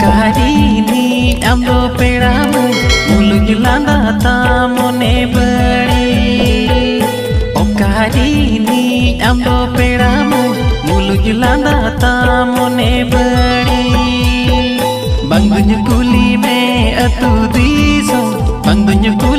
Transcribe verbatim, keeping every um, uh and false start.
Okahini amdo peramu mulung landa tamone bari. Okahini amdo peramu mulung landa tamone bari. Bang dunya kuli me atu diso, bang dunya kuli